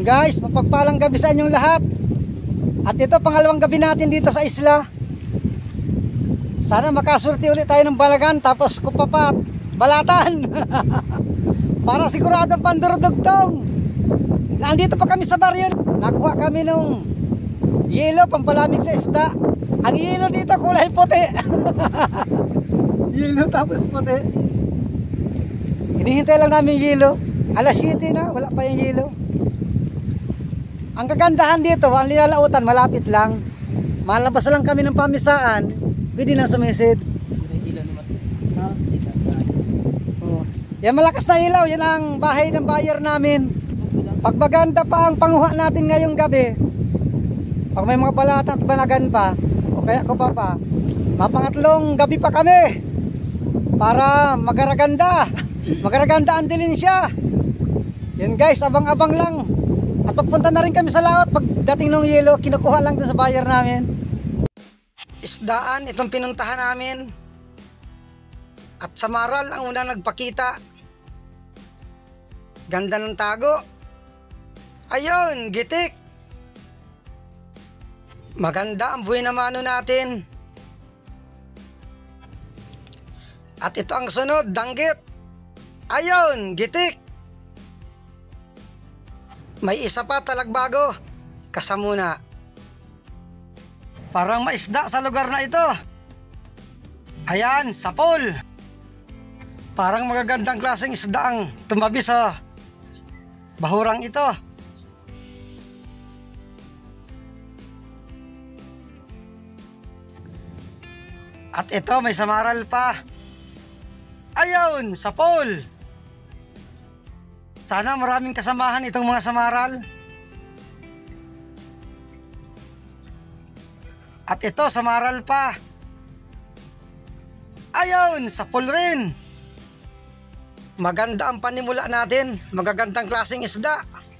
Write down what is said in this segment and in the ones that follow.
Guys, mapagpalang gabi sa inyong lahat. At ito pangalawang gabi natin dito sa isla. Sana makaswerte ulit tayo ng balagan, tapos kupapat, balatan. Para siguradong pandurudugtong. Nandito pa kami sa baryo. Nakuha kami nung yelo pampalamig sa isda. Ang yelo dito kulay puti. Yelo tapos puti. Hinihintay lang namin yelo. Alas 7 na, wala pa yung yelo. Ang kagandahan dito, ang linalautan malapit lang. Malabas lang kami ng pamisaan, pwede na sumisid. Yan malakas na ilaw, yan ang bahay ng buyer namin. Pag maganda pa ang panguha natin ngayong gabi, pag may mga balata at banagan pa, o kaya ko pa, mapangatlong gabi pa kami para magaraganda. Magaraganda ang dilin siya. Yan guys, abang-abang lang. At papunta na rin kami sa laot. Pagdating ng yelo, kinukuha lang doon sa buyer namin. Isdaan, itong pinuntahan namin. At sa Maral ang una nagpakita. Ganda ng tago. Ayun, gitik. Maganda ang buhay na mano natin. At ito ang sunod, danggit. Ayun, gitik. May isa pa talagbago, kasamuna. Parang maisda sa lugar na ito. Ayan, sapol. Parang magagandang klaseng isda ang tumabi sa bahurang ito. At ito may samaral pa. Ayun, sapol. Sana maraming kasamahan itong mga samaral. At ito, samaral pa. Ayun, sapol rin. Maganda ang panimula natin. Magagandang klaseng isda.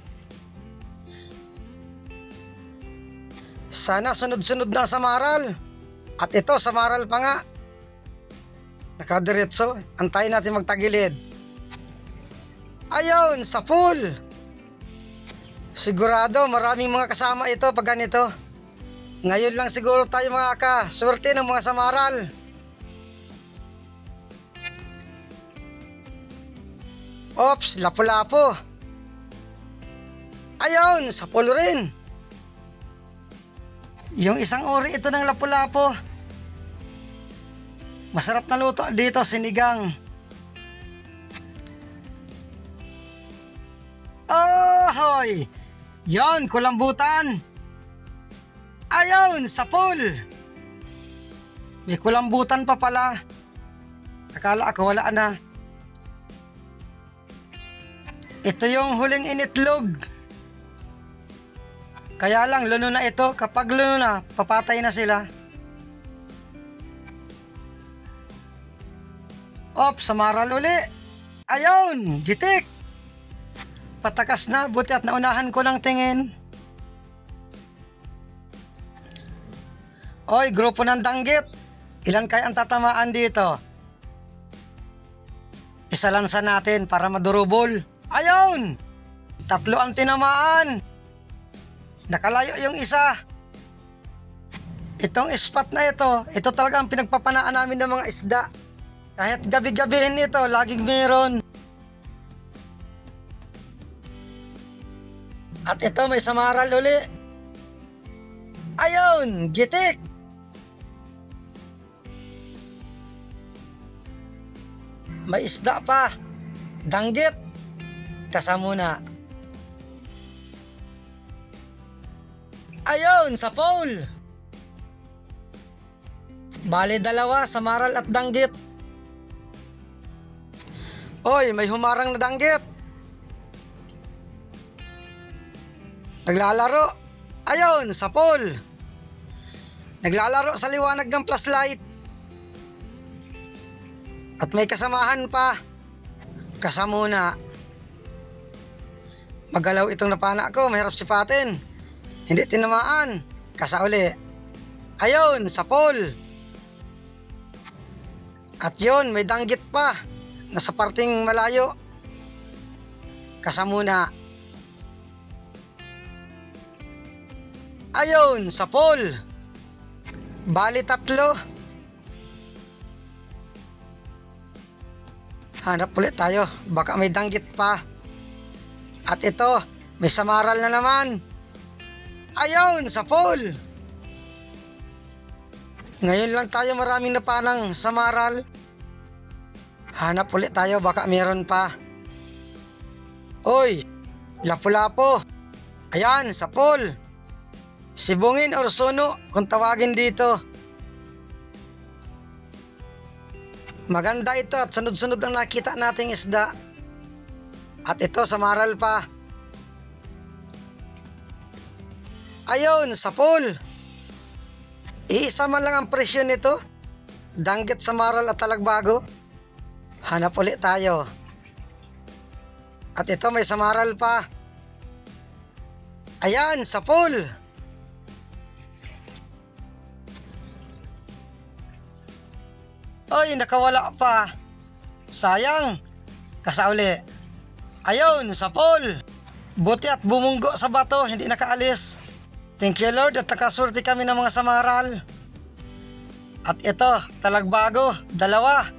Sana sunod-sunod na samaral. At ito, samaral pa nga. Nakadiretso. Antayin natin magtagilid. Ayun, sa pool. Sigurado maraming mga kasama ito pag ganito. Ngayon lang siguro tayo makakaswerte ng mga samaral. Ops, lapu-lapo. Ayun, sa pool rin. Yung isang uri ito ng lapu-lapo. Masarap na luto dito, sinigang. Hoy! Yon, kulambutan. Ayun, sa pool. May kulambutan pa pala. Akala ako wala na. Ito yung huling initlog. Kaya lang, luno na ito. Kapag luno na, papatay na sila. Ops, samaral uli. Ayun, gitik. Patakas na, buti at naunahan ko ng tingin. Oy, grupo ng danggit. Ilan kaya ang tatamaan dito? Isa lansa natin para madurubol. Ayun! 3 ang tinamaan. Nakalayo yung isa. Itong spot na ito talaga ang pinagpapanaan namin ng mga isda. Kahit gabi-gabihin ito, laging meron. At ito may samaral uli. Ayun, gitik. May isda pa. Danggit. Kasamuna. Ayun, sa pole. Bale 2, samaral at danggit. Oy, may humarang na danggit. Naglalaro. Ayun, sa pool. Naglalaro sa liwanag ng flashlight. At may kasamahan pa. Kasamuna. Magalaw itong napana ko, mahirap sipatin. Hindi tinamaan. Kasauli. Ayun, sa pool. At yun, may danggit pa. Nasa parting malayo. Kasamuna. Ayun, sa pool. Bali 3. Hanap ulit tayo, baka may danggit pa. At ito, may samaral na naman. Ayun, sa pool. Ngayon lang tayo maraming napanang samaral. Hanap ulit tayo, baka meron pa. Oy, lapu-lapo. Ayan, sa pool. Sibungin or suno kung tawagin dito. Maganda ito at sunod-sunod ang nakita nating isda. At ito, samaral pa. Ayun, sa pool. Iisa man lang ang presyo nito. Danggit, samaral at talagbago. Hanap ulit tayo. At ito, may samaral pa. Ayan, sa pool. Ay, nakawala pa. Sayang. Kasauli. Ayun, sa pool. Buti at bumunggo sa bato, hindi nakaalis. Thank you Lord at nakasurti kami ng mga samaral. At ito, talagbago, 2.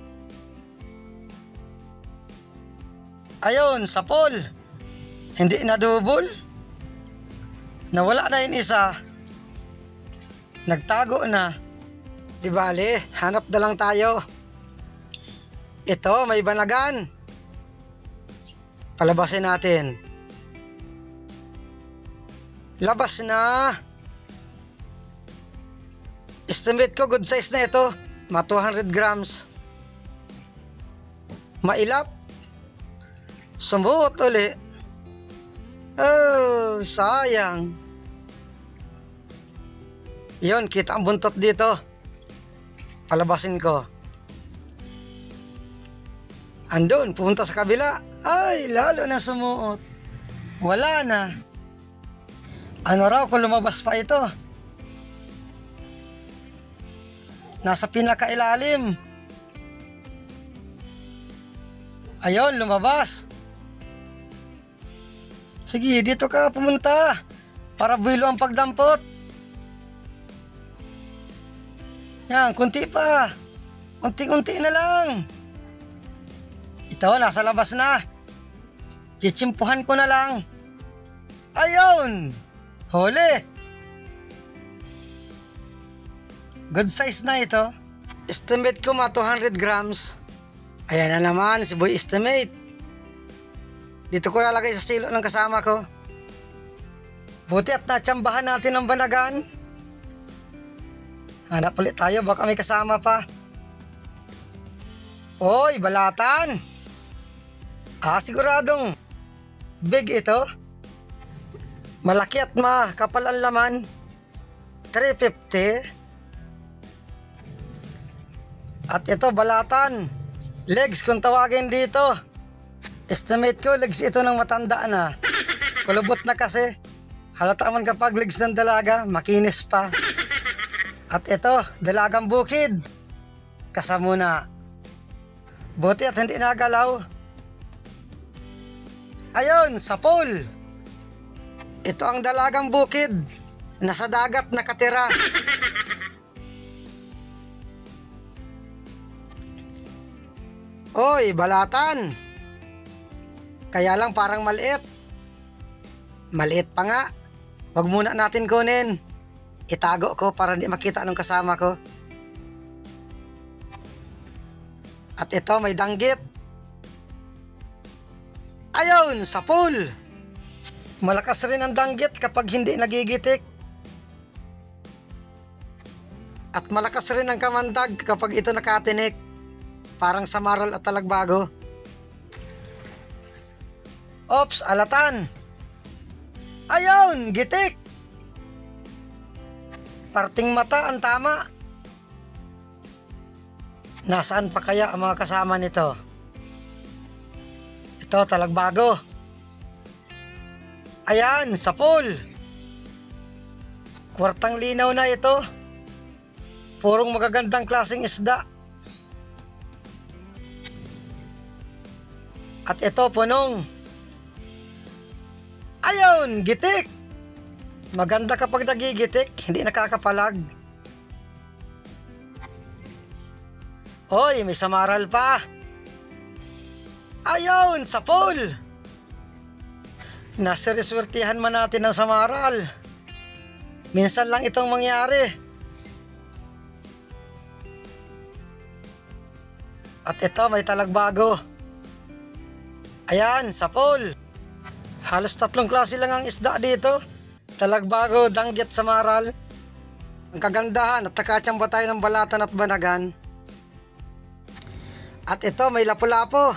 Ayun, sa pool. Hindi na double. Nawala na yung isa. Nagtago na. Di bale, hanap na lang tayo. Ito, may banagan. Palabasin natin. Labas na. Estimate ko good size na ito. Mga 200 grams. Mailap. Sumuot uli. Oh, sayang. Yun, kita ang buntot dito. Palabasin ko. Andun, pumunta sa kabila. Ay, lalo na sumuot. Wala na. Ano raw kung lumabas pa ito? Nasa pinakailalim. Ayun, lumabas. Sige, dito ka pumunta. Para buwilo ang pagdampot. Yan, kunti pa. Unti-unti na lang. Ito, nasa labas na. Chitsimpuhan ko na lang. Ayun! Huli! Good size na ito. Estimate ko mga 200 grams. Ayan na naman, si Boy Estimate. Dito ko lalagay sa silo ng kasama ko. Buti at natsambahan natin ang banagan. Hanap ulit tayo, baka may kasama pa. Oy, balatan! Siguradong big ito. Malaki at makapal ang laman. 350. At ito, balatan. Legs kung tawagin dito. Estimate ko, legs ito ng matanda na. Kulubot na kasi. Halata man kapag legs ng dalaga, makinis pa. At ito, dalagang bukid. Kasamuna. Buti at hindi nagalaw. Ayun, sa pool. Ito ang dalagang bukid. Nasa dagat nakatira. Oy, balatan. Kaya lang parang maliit. Maliit pa nga. Huwag muna natin kunin. Itago ko para hindi makita anong kasama ko. At ito, may danggit. Ayun, sa pool. Malakas rin ang danggit kapag hindi nagigitik. At malakas rin ang kamandag kapag ito nakatinik. Parang samaral at talagbago. Ops, alatan. Ayun, gitik. Parting mata ang tama. Nasaan pa kaya ang mga kasama nito? Ito, talagbago. Ayan, sa pool. Kwartang linaw na ito. Purong magagandang klaseng isda. At ito, punong. Ayun, gitik. Maganda kapag nagigitik, hindi nakakapalag. Hoy, may samaral pa. Ayun, sa pool. Nasiriswertihan man natin ang samaral. Minsan lang itong mangyari. At ito, may talagbago. Ayan, sa pool. Halos 3 klase lang ang isda dito. Talagbago, danggit, samaral. Ang kagandahan at nakachamba tayo ng balatan at banagan. At ito, may lapu-lapo.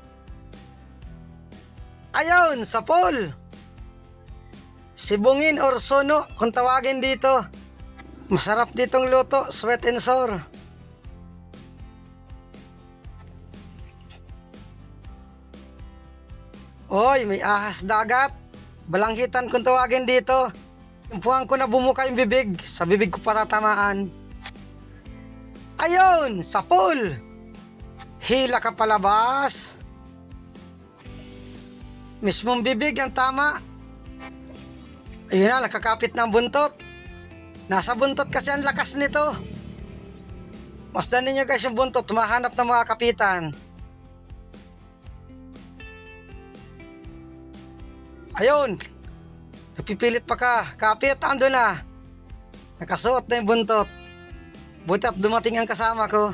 Ayun, sa pool. Sibungin or sono, kung tawagin dito. Masarap ditong luto, sweet and sour. Oy, may ahas dagat. Balanghitan kung tawagin dito. Tumpuan ko na bumuka yung bibig. Sa bibig ko patatamaan. Ayun, sa pool. Hila ka palabas. Mismong bibig ang tama. Ayun na, nakakapit ng buntot. Nasa buntot kasi ang lakas nito. Masdan ninyo guys yung buntot, tumahanap ng mga kapitan. Ayun, napipilit pa ka. Kapit, ando na. Nakasuot na yung buntot. Buti at dumating ang kasama ko.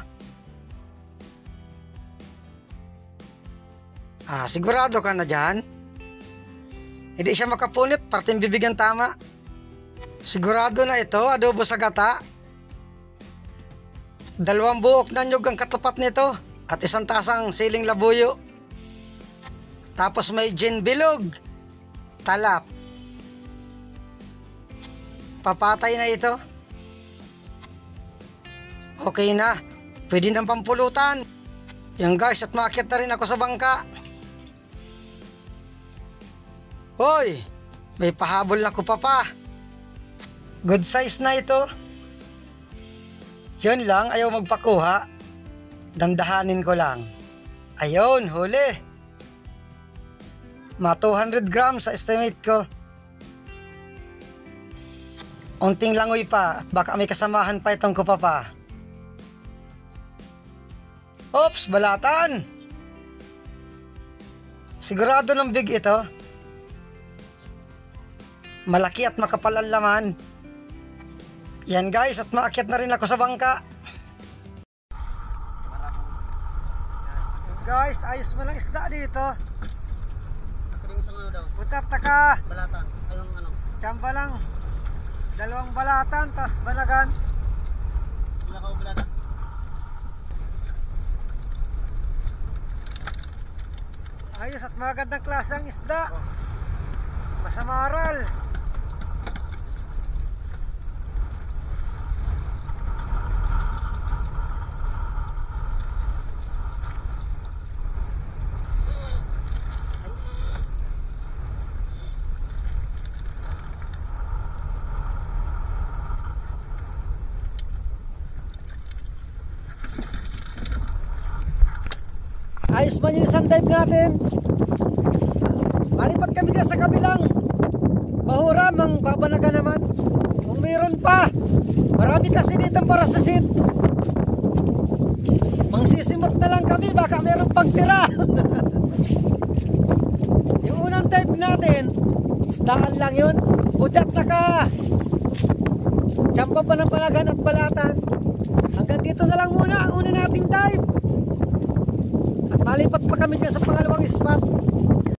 Sigurado ka na dyan? Hindi siya makapunit, parting bibigyan tama. Sigurado na ito, adobo sa gata. 2 buok na nyug ang katapat nito at 1 tasang siling labuyo. Tapos may gin bilog, talap. Papatay na ito. Okay na, pwede nang pampulutan. Yung guys, at makit na rin ako sa bangka. Hoy, may pahabol na kupa pa. Good size na ito. Yun lang, ayaw magpakuha. Dandahanin ko lang. Ayun, huli. Mga 200 grams sa estimate ko. Unting langoy pa at baka may kasamahan pa itong kupa pa. Oops, balatan. Sigurado ng big ito. Malaki at makapal ang laman. Yan guys, at maakyat na rin ako sa bangka. Guys, ayos mo lang isda dito. Utap taka. Balatan. Anong ano? Tsamba lang. 2 balatan, tas banagan. Wala ka balatan. Ayos at magandang klase ang isda. Masamaral. Ayos man yung isang dive natin. Malipad kami dyan sa kabilang bahuram, ang babanaga naman. Kung mayroon pa, marami kasi dito para sa sit. Mangsisimot na lang kami, baka mayroon pang tira. Yung unang dive natin, isdaan lang yun. Udat na ka. Tsamba pa ng panagan at balatan. Hanggang dito na lang muna ang una nating dive. At malipat pa kami dyan sa pangalawang spot.